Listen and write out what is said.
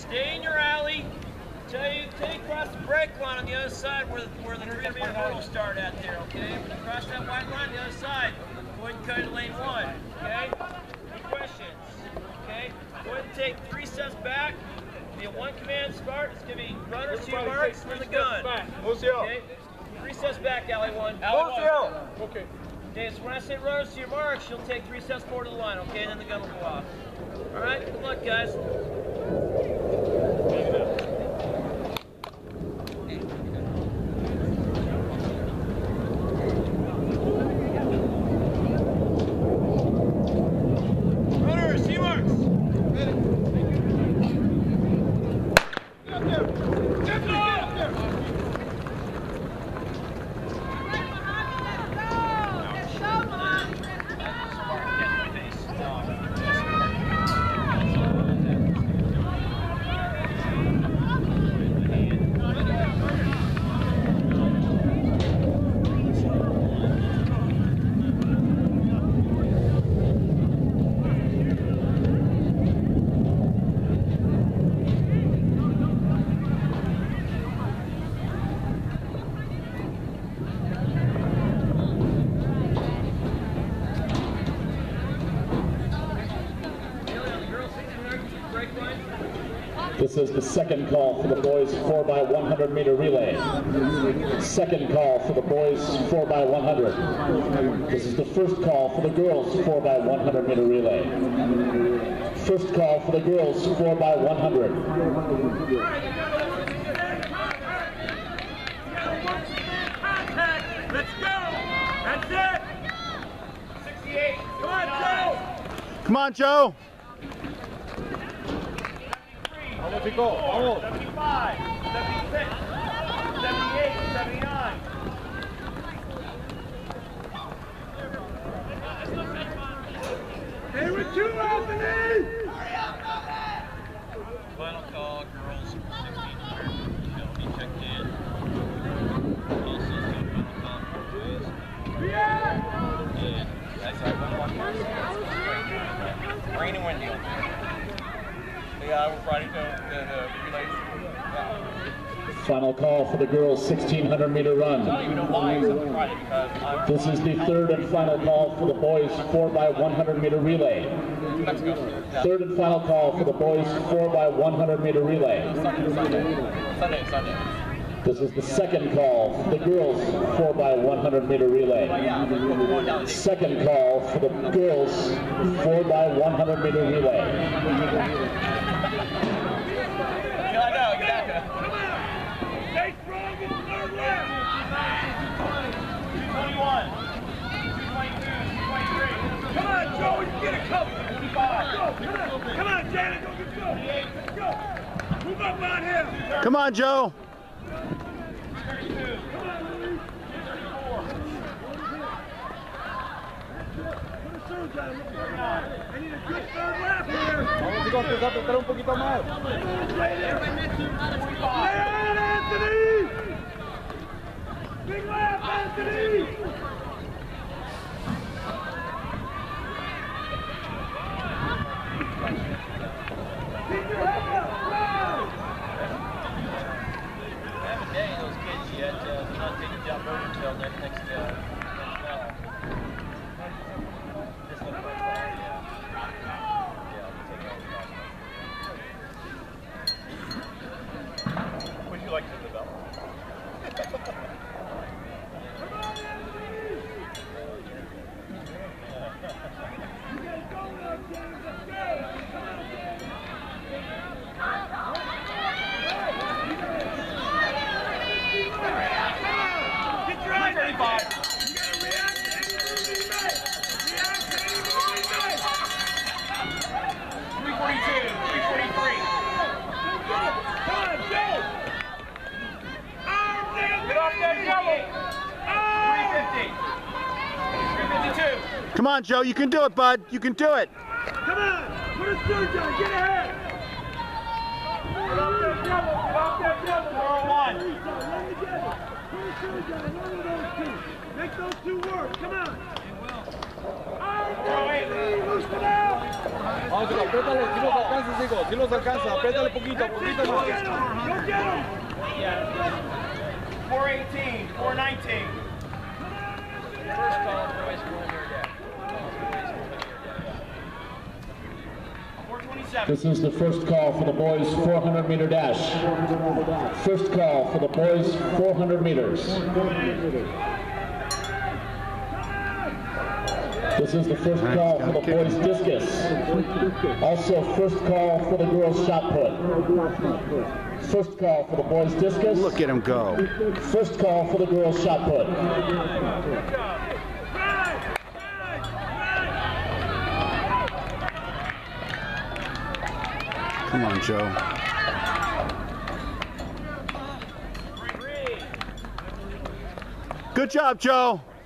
Stay in your alley. Take across the break line on the other side where the 300-meter hurdles start at there, okay? When you cross that white line on the other side, go ahead and cut it lane 1, okay? Any questions? Okay? Go ahead and take 3 steps back. It'll be a 1 command start. It's going to be runners to your marks and the gun. Okay? 3 steps back, alley 1. Alley 1. Okay. Okay, so when I say runners to your marks, you'll take 3 steps forward to the line, okay? And then the gun will go off. All right? Good luck, guys. This is the second call for the boys 4x100 meter relay. Second call for the boys 4x100. This is the first call for the girls 4x100 meter relay. First call for the girls 4x100. Let's go! That's it! 68. Come on, Joe! Come on, Joe! 75, 76, 78, 79. Hey, with 2 openings! Final call, girls 1600. They'll be checked in. Also, final call for boys. And that's our one. Rain and windy. Yeah, we're Friday the relays. Final call for the girls 1600 meter run. This is the third and final call for the boys 4x100 meter relay. Third and final call for the boys 4x100 meter relay. Sunday. This is the second call for the girls 4x100 meter relay. Second call for the girls 4x100 meter relay. Stay strong in third left. 221, 222, 223. Come on, Joe, you get a cover. 55. Come on, Janet, go get Joe. Let's go. Move up on him. Come on, Joe! 32. Come on, Louis. 34. Put a surge on him. I need a good third lap here. Vamos, chicos, empezar a apretar un poquito más. Lay on, Anthony! Big lap, Anthony! Keep your head up! I haven't dated those kids yet. They're not taking job over until next fall. This looks like fun, yeah. Would you like to develop? Get your eyes on it. You gotta react to any move he makes. React to any move he makes. 342, 343. Come on, Joe. Get off that yellow. 350. 352. Come on, Joe, you can do it, bud. You can do it. Come on. Put a surge on. Get ahead. Get off that yellow. Get off that yellow. 401. Run together. Put a surge on one of those two. Make those two work. Come on. 408. Loosen it out. Vamos, apriétale, si los alcanzas, digo, si los alcanzas, apriétale poquito más. Yeah. 418, 419. First call, boys, 427. This is the first call for the boys 400-meter dash. First call for the boys 400 meters. This is the first call for the boys discus. Also first call for the girls shot put. First call for the boys discus. Look at him go. First call for the girls shot put. Come on, Joe. Good job, Joe.